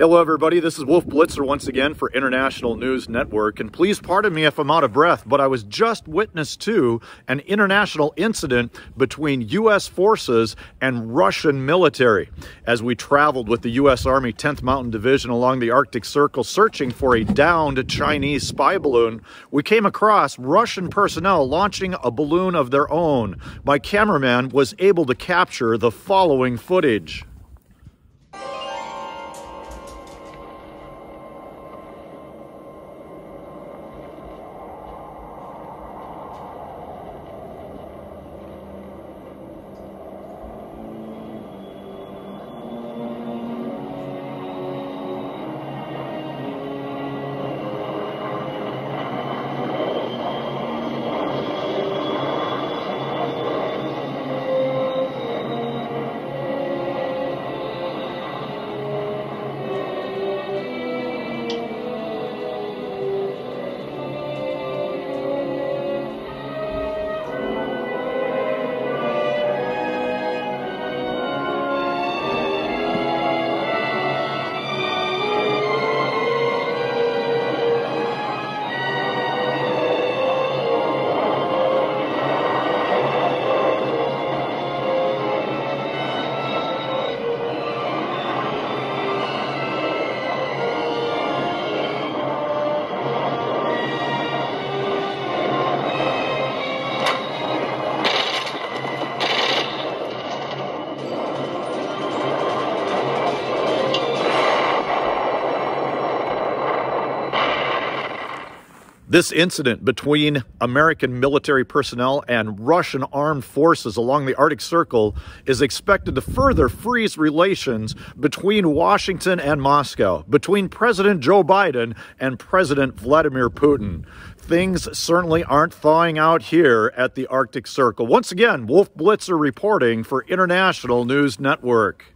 Hello everybody, this is Wolf Blitzer once again for International News Network, and please pardon me if I'm out of breath, but I was just witness to an international incident between U.S. forces and Russian military. As we traveled with the U.S. Army 10th Mountain Division along the Arctic Circle searching for a downed Chinese spy balloon, we came across Russian personnel launching a balloon of their own. My cameraman was able to capture the following footage. This incident between American military personnel and Russian armed forces along the Arctic Circle is expected to further freeze relations between Washington and Moscow, between President Joe Biden and President Vladimir Putin. Things certainly aren't thawing out here at the Arctic Circle. Once again, Wolf Blitzer reporting for International News Network.